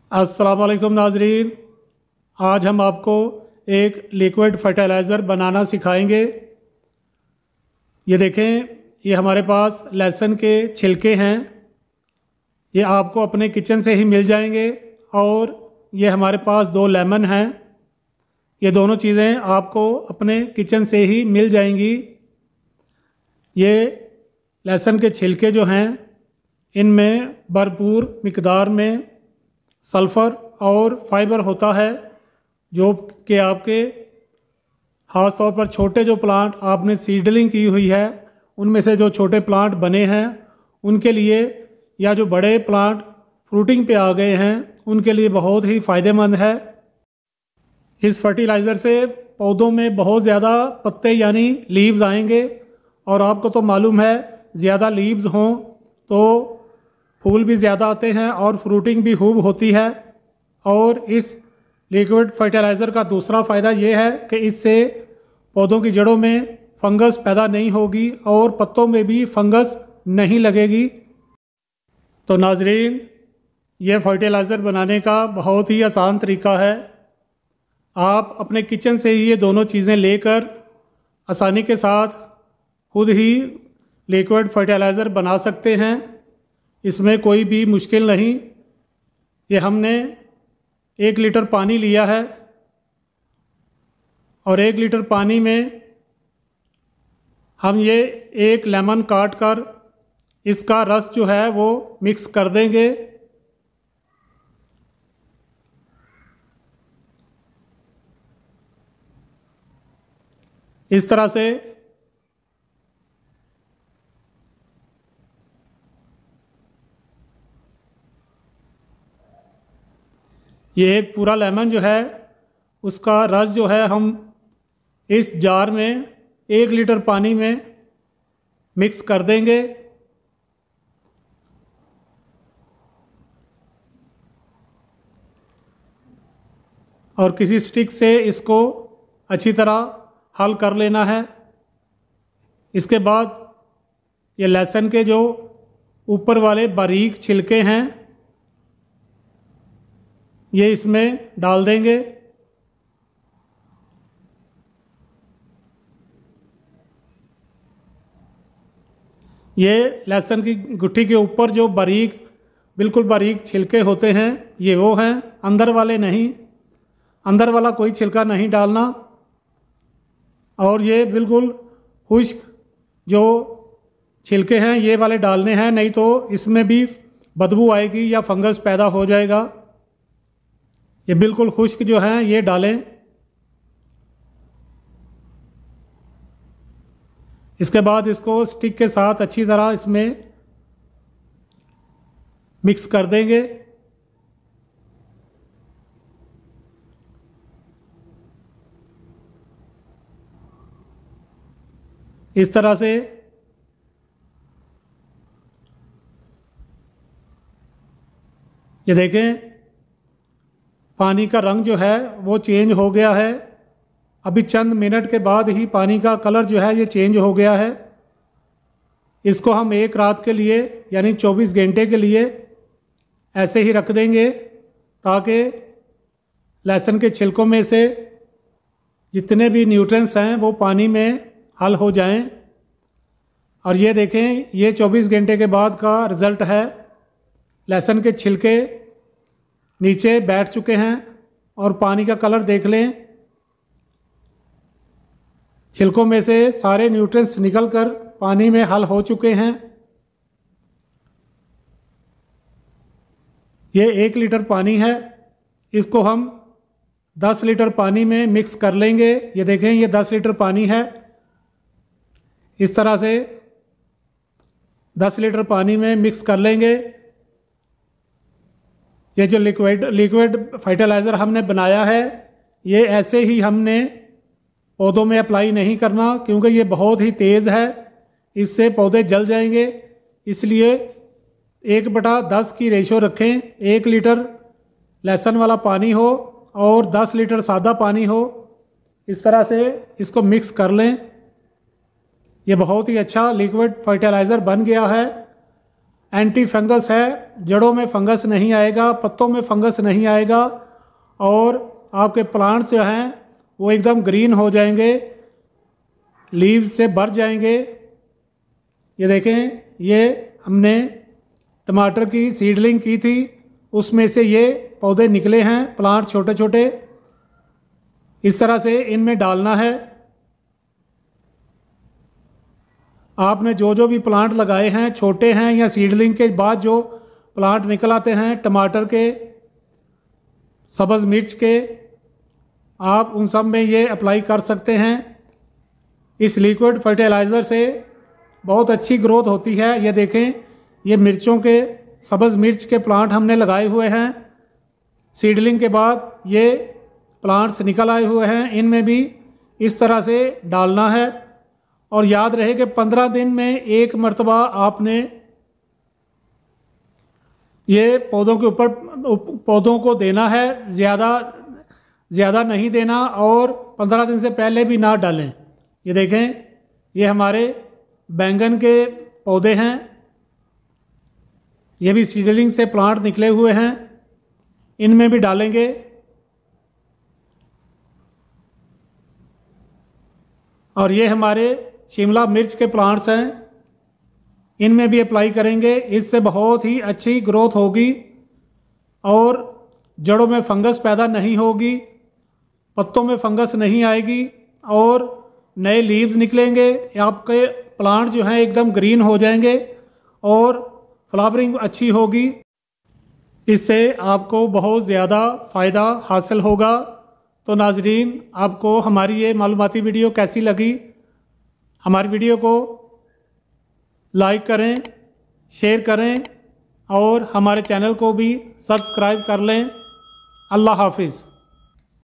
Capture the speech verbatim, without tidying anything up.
अस्सलाम वालेकुम नाजरीन। आज हम आपको एक लिक्विड फर्टिलाइज़र बनाना सिखाएंगे। ये देखें, ये हमारे पास लहसुन के छिलके हैं। ये आपको अपने किचन से ही मिल जाएंगे। और ये हमारे पास दो लेमन हैं। ये दोनों चीज़ें आपको अपने किचन से ही मिल जाएंगी। ये लहसुन के छिलके जो हैं, इनमें भरपूर मिकदार में सल्फ़र और फाइबर होता है, जो कि आपके ख़ास तौर पर छोटे जो प्लांट आपने सीडलिंग की हुई है, उनमें से जो छोटे प्लांट बने हैं उनके लिए, या जो बड़े प्लांट फ्रूटिंग पे आ गए हैं उनके लिए बहुत ही फ़ायदेमंद है। इस फर्टिलाइज़र से पौधों में बहुत ज़्यादा पत्ते यानी लीव्स आएंगे। और आपको तो मालूम है, ज़्यादा लीव्स हों तो फूल भी ज़्यादा आते हैं और फ्रूटिंग भी खूब होती है। और इस लिक्विड फर्टिलाइज़र का दूसरा फ़ायदा ये है कि इससे पौधों की जड़ों में फंगस पैदा नहीं होगी और पत्तों में भी फंगस नहीं लगेगी। तो नाजरीन, ये फर्टिलाइज़र बनाने का बहुत ही आसान तरीका है। आप अपने किचन से ही ये दोनों चीज़ें लेकर आसानी के साथ खुद ही लिक्विड फर्टिलाइज़र बना सकते हैं। इसमें कोई भी मुश्किल नहीं। ये हमने एक लीटर पानी लिया है और एक लीटर पानी में हम ये एक लेमन काट कर इसका रस जो है वो मिक्स कर देंगे। इस तरह से ये एक पूरा लेमन जो है उसका रस जो है हम इस जार में एक लीटर पानी में मिक्स कर देंगे। और किसी स्टिक से इसको अच्छी तरह हल कर लेना है। इसके बाद ये लहसुन के जो ऊपर वाले बारीक छिलके हैं ये इसमें डाल देंगे। ये लहसुन की गुट्ठी के ऊपर जो बारीक बिल्कुल बारीक छिलके होते हैं ये वो हैं, अंदर वाले नहीं। अंदर वाला कोई छिलका नहीं डालना। और ये बिल्कुल खुश्क जो छिलके हैं ये वाले डालने हैं, नहीं तो इसमें भी बदबू आएगी या फंगस पैदा हो जाएगा। ये बिल्कुल खुश्क जो हैं ये डालें। इसके बाद इसको स्टिक के साथ अच्छी तरह इसमें मिक्स कर देंगे। इस तरह से ये देखें, पानी का रंग जो है वो चेंज हो गया है। अभी चंद मिनट के बाद ही पानी का कलर जो है ये चेंज हो गया है। इसको हम एक रात के लिए यानी चौबीस घंटे के लिए ऐसे ही रख देंगे, ताकि लहसुन के छिलकों में से जितने भी न्यूट्रिएंट्स हैं वो पानी में हल हो जाएं। और ये देखें, ये चौबीस घंटे के बाद का रिज़ल्ट है। लहसुन के छिलके नीचे बैठ चुके हैं और पानी का कलर देख लें। छिलकों में से सारे न्यूट्रिएंट्स निकलकर पानी में हल हो चुके हैं। ये एक लीटर पानी है, इसको हम दस लीटर पानी में मिक्स कर लेंगे। ये देखें, ये दस लीटर पानी है। इस तरह से दस लीटर पानी में मिक्स कर लेंगे। ये जो लिक्विड लिक्विड फर्टिलाइज़र हमने बनाया है ये ऐसे ही हमने पौधों में अप्लाई नहीं करना, क्योंकि ये बहुत ही तेज़ है, इससे पौधे जल जाएंगे। इसलिए एक बटा दस की रेशो रखें। एक लीटर लहसुन वाला पानी हो और दस लीटर सादा पानी हो। इस तरह से इसको मिक्स कर लें। ये बहुत ही अच्छा लिक्विड फर्टिलाइज़र बन गया है। एंटी फंगस है, जड़ों में फंगस नहीं आएगा, पत्तों में फंगस नहीं आएगा और आपके प्लांट्स जो हैं वो एकदम ग्रीन हो जाएंगे, लीव्स से भर जाएंगे। ये देखें, ये हमने टमाटर की सीडलिंग की थी, उसमें से ये पौधे निकले हैं, प्लांट छोटे छोटे। इस तरह से इनमें डालना है। आपने जो जो भी प्लांट लगाए हैं, छोटे हैं या सीडलिंग के बाद जो प्लांट निकल आते हैं टमाटर के, सब्ज़ मिर्च के, आप उन सब में ये अप्लाई कर सकते हैं। इस लिक्विड फर्टिलाइज़र से बहुत अच्छी ग्रोथ होती है। ये देखें, ये मिर्चों के, सब्ज़ मिर्च के प्लांट हमने लगाए हुए हैं। सीडलिंग के बाद ये प्लांट्स निकल आए हुए हैं, इनमें भी इस तरह से डालना है। और याद रहे कि पंद्रह दिन में एक मर्तबा आपने ये पौधों के ऊपर पौधों को देना है, ज़्यादा ज़्यादा नहीं देना और पंद्रह दिन से पहले भी ना डालें। ये देखें, ये हमारे बैंगन के पौधे हैं, ये भी सीडलिंग से प्लांट निकले हुए हैं, इनमें भी डालेंगे। और ये हमारे शिमला मिर्च के प्लांट्स हैं, इनमें भी अप्लाई करेंगे। इससे बहुत ही अच्छी ग्रोथ होगी और जड़ों में फंगस पैदा नहीं होगी, पत्तों में फंगस नहीं आएगी और नए लीव्स निकलेंगे। आपके प्लांट जो हैं एकदम ग्रीन हो जाएंगे और फ्लावरिंग अच्छी होगी। इससे आपको बहुत ज़्यादा फ़ायदा हासिल होगा। तो नाजरीन, आपको हमारी ये मालूमाती वीडियो कैसी लगी? हमारी वीडियो को लाइक करें, शेयर करें और हमारे चैनल को भी सब्सक्राइब कर लें। अल्लाह हाफिज़।